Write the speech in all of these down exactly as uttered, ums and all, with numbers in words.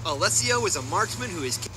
Alessio is a marksman who is...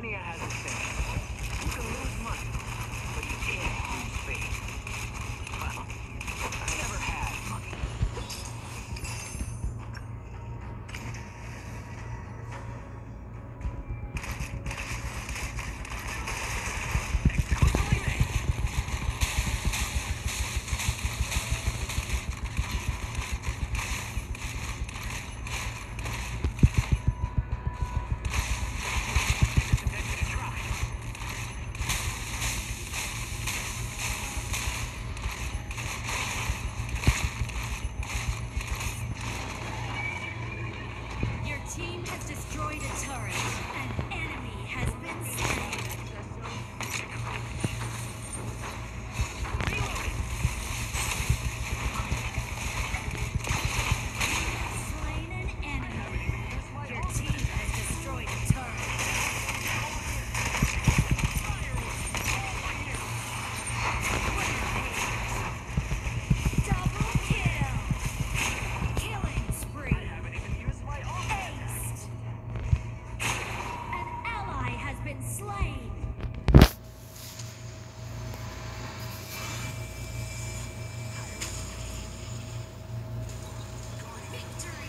Armenia has a saying. You can lose money, but you can't lose faith. Well, I never had money. Team has destroyed a turret. An enemy has been slain. Slain an enemy. Your team has destroyed a turret. Double kill. Killing spree. Aced. An ally has been slain. Victory.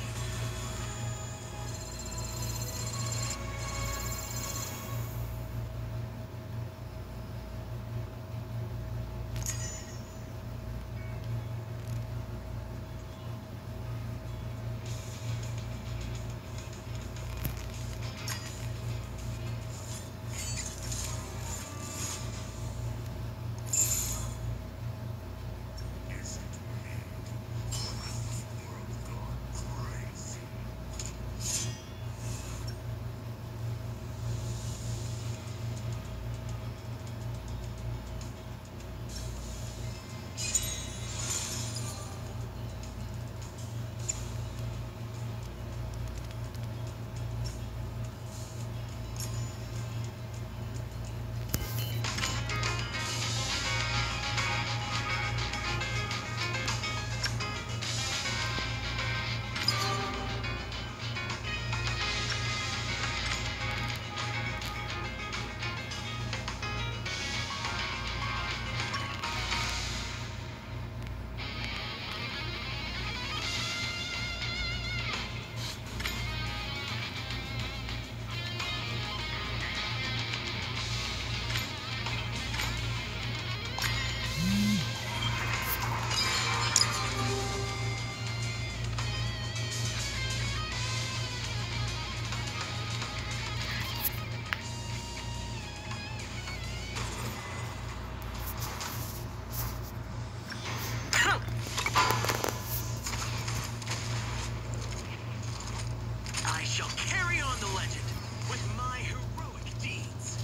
I shall carry on the legend with my heroic deeds.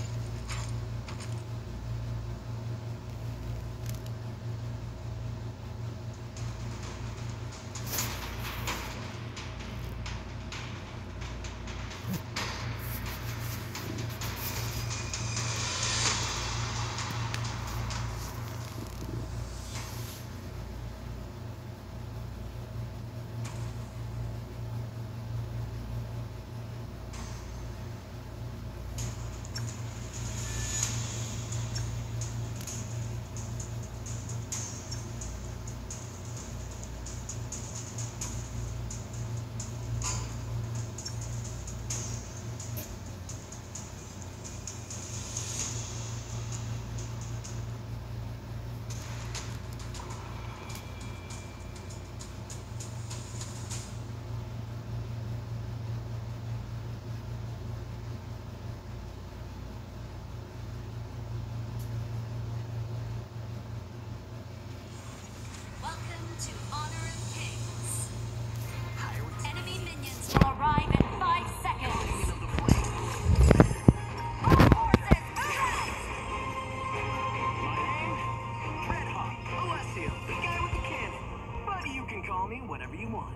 Welcome to Honor of Kings. Enemy minions will arrive in five seconds. All forces ahead! Red Hawk, Alessio, the guy with the cannon. But you can call me whatever you want.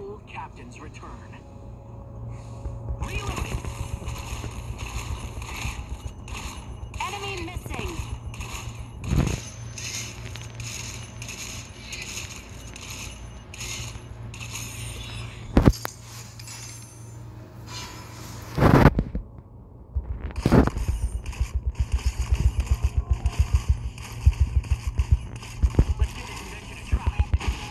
Dual captains return. Reloading! Enemy missing. Let's give this invention a try.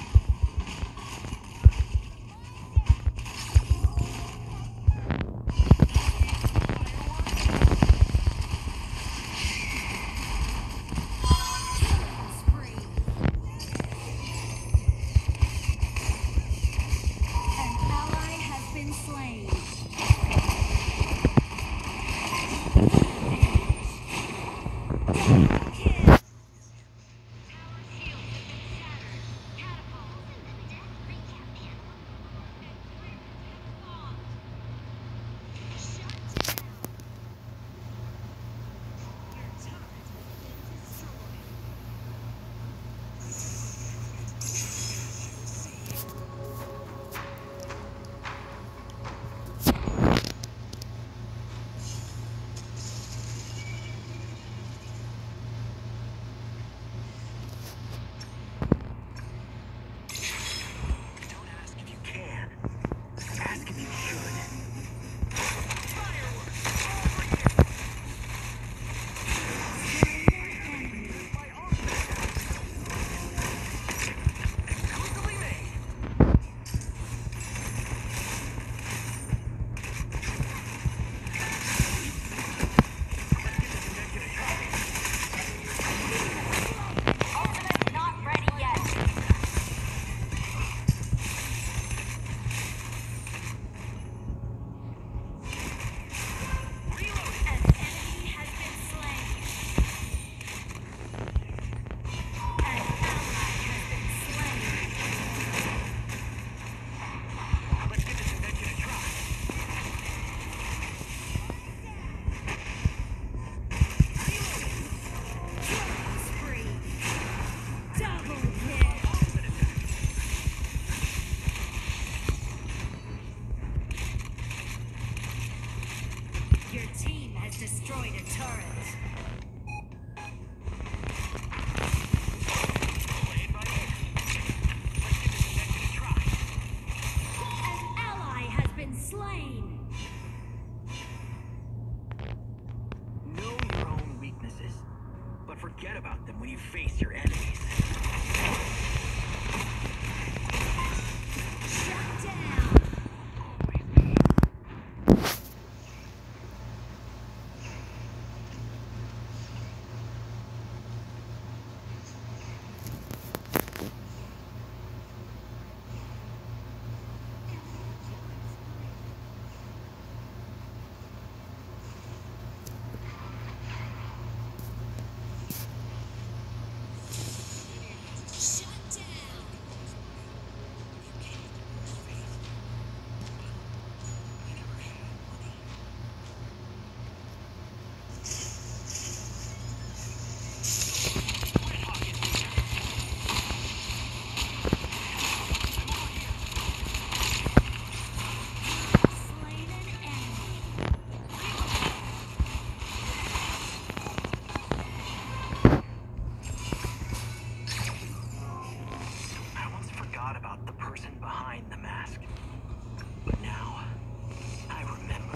Spree. An ally has been slain. Double kill. Tower shield has been shattered. Catapult. Recap panel. Shut down. Your turret has been destroyed. Don't ask if you can. Ask if you should. Fireworks! Over here! My ultimate attack. Exclusively made. Ultimate not ready yet. Reloading! An enemy has been slain. An ally has been slain. Let's give this invention a try. Killing spree. Double kill. Ultimate attack. Your team has destroyed a turret. Played by ear. Let's give this invention a try. An ally has been slain. Know your own weaknesses, but forget about them when you face your enemies. Shut down. Always me. Shut down. You can't lose faith. You never had money. Red Hawk is here. I'm on here. Slain an enemy. I once forgot about the person behind the mask. But now, I remember.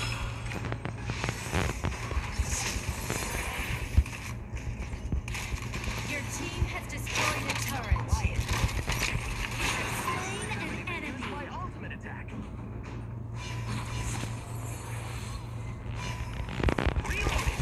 Your team has destroyed a turret. Quiet. Slain an enemy. My ultimate attack. Reloading.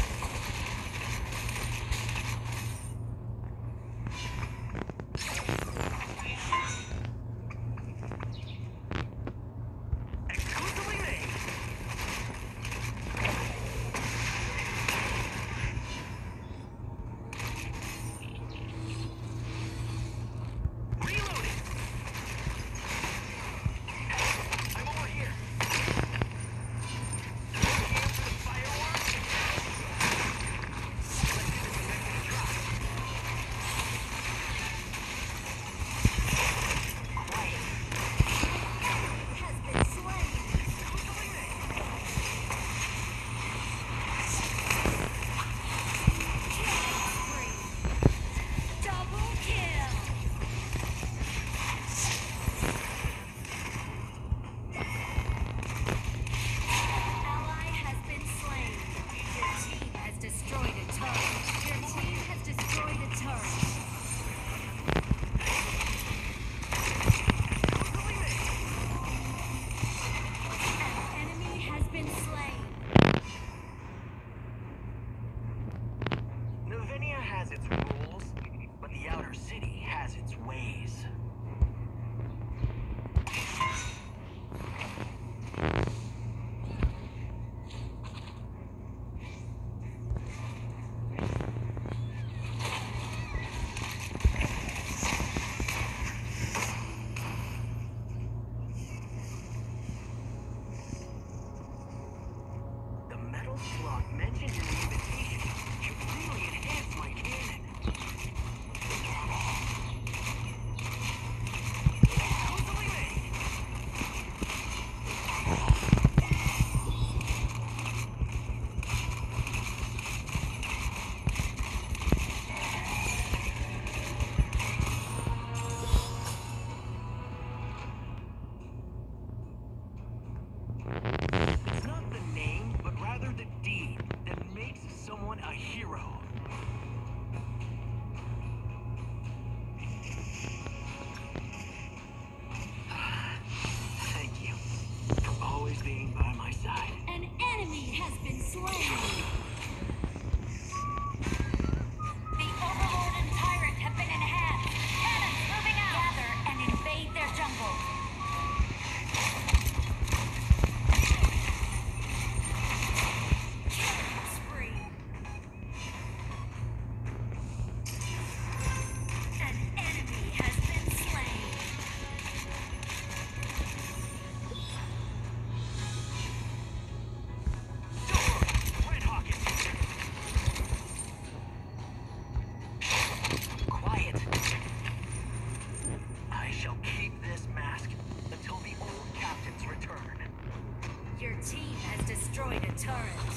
shall keep this mask until the old captains return. Your team has destroyed a turret.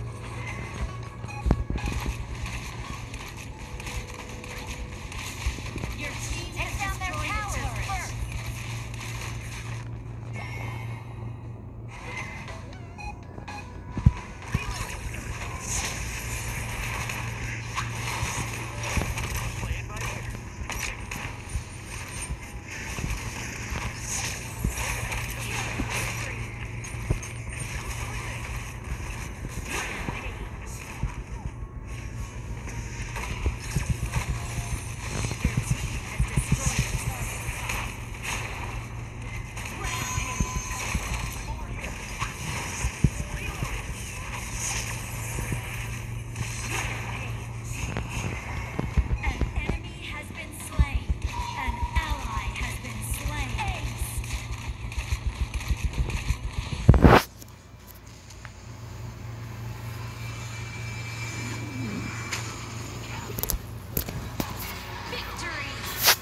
Your team has down their destroyed a towers turret. first. Play it by ear. An enemy has been slain. An ally has been slain. Ace. Victory!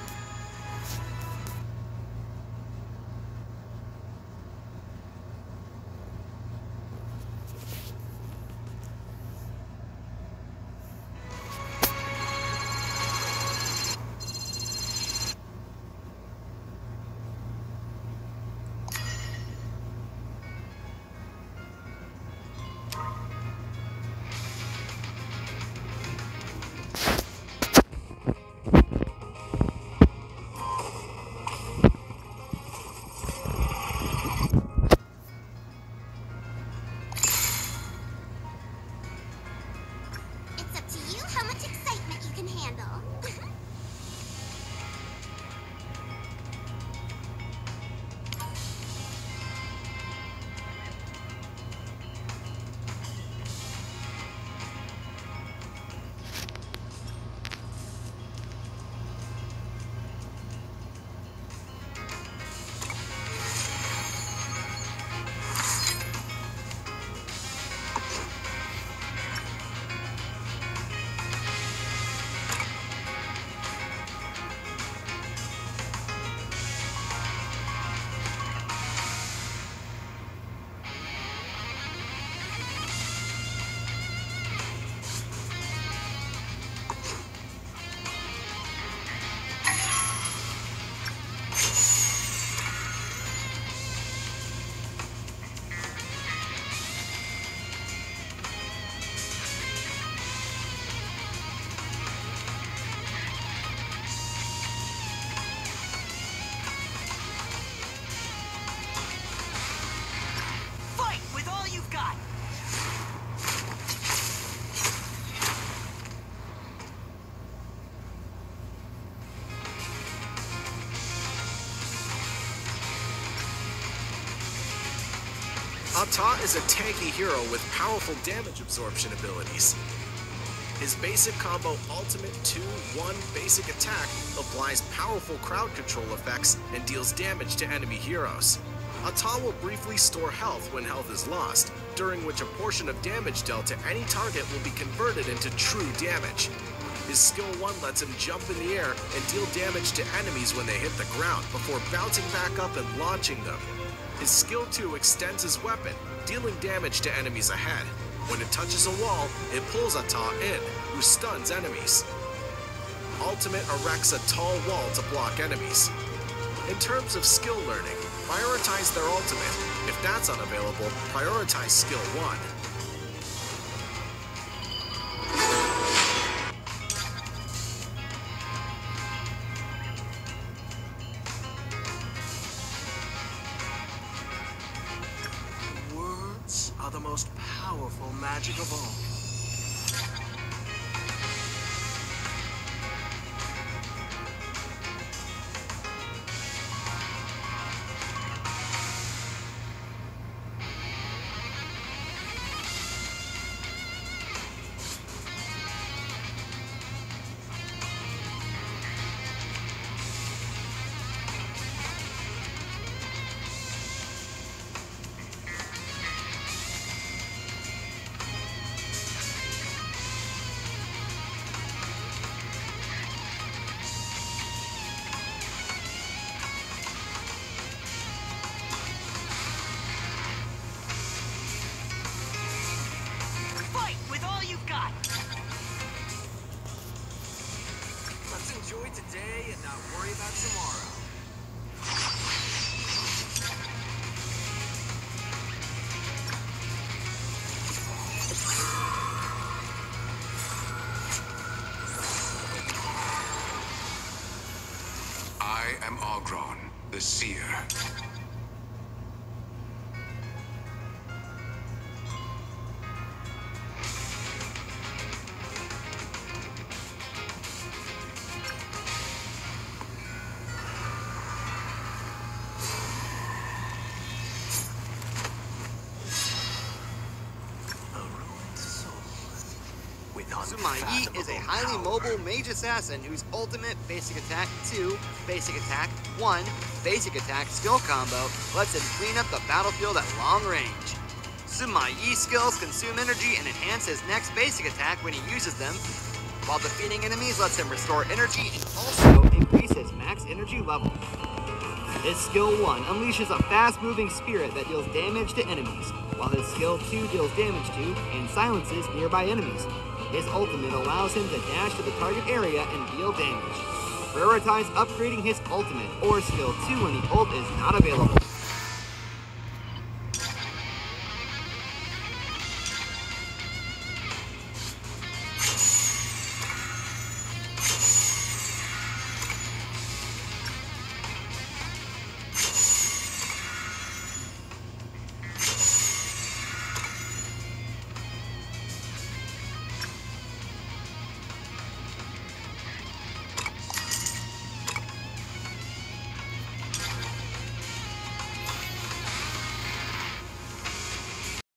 It's up to you how much excitement you can handle. Fight with all you've got! Ata is a tanky hero with powerful damage absorption abilities. His basic combo Ultimate two one basic attack applies powerful crowd control effects and deals damage to enemy heroes. Ata will briefly store health when health is lost, during which a portion of damage dealt to any target will be converted into true damage. His skill one lets him jump in the air and deal damage to enemies when they hit the ground before bouncing back up and launching them. His skill two extends his weapon, dealing damage to enemies ahead. When it touches a wall, it pulls Ata in, who stuns enemies. Ultimate erects a tall wall to block enemies. In terms of skill learning, prioritize their ultimate. If that's unavailable, prioritize skill one. Words are the most powerful magic of all. I am Ogron, the Seer. Sima Yi is a highly mobile mage assassin whose ultimate basic attack two, basic attack one, basic attack skill combo lets him clean up the battlefield at long range. Sima Yi skills consume energy and enhance his next basic attack when he uses them, while defeating enemies lets him restore energy and also increase his max energy level. His skill one unleashes a fast-moving spirit that deals damage to enemies, while his skill two deals damage to and silences nearby enemies. His ultimate allows him to dash to the target area and deal damage. Prioritize upgrading his ultimate or skill two when the ult is not available.